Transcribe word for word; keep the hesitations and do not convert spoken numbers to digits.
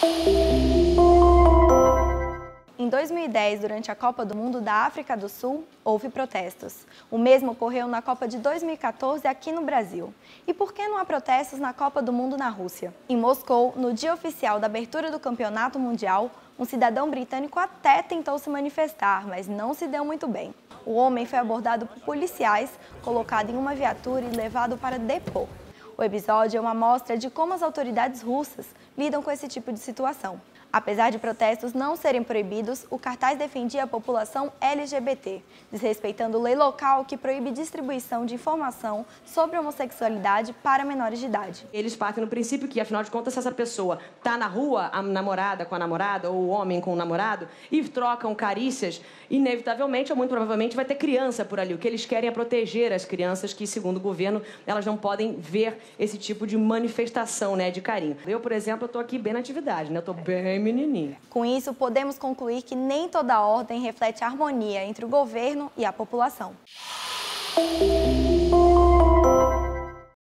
Em dois mil e dez, durante a Copa do Mundo da África do Sul, houve protestos. O mesmo ocorreu na Copa de dois mil e quatorze aqui no Brasil. E por que não há protestos na Copa do Mundo na Rússia? Em Moscou, no dia oficial da abertura do Campeonato Mundial, um cidadão britânico até tentou se manifestar, mas não se deu muito bem. O homem foi abordado por policiais, colocado em uma viatura e levado para depor. O episódio é uma amostra de como as autoridades russas lidam com esse tipo de situação. Apesar de protestos não serem proibidos, o cartaz defendia a população L G B T, desrespeitando lei local que proíbe distribuição de informação sobre homossexualidade para menores de idade. Eles partem no princípio que, afinal de contas, se essa pessoa está na rua, a namorada com a namorada ou o homem com o namorado, e trocam carícias, inevitavelmente ou muito provavelmente vai ter criança por ali. O que eles querem é proteger as crianças que, segundo o governo, elas não podem ver esse tipo de manifestação, né, de carinho. Eu, por exemplo, estou aqui bem na atividade, né? Eu estou bem menininha. Com isso, podemos concluir que nem toda ordem reflete a harmonia entre o governo e a população.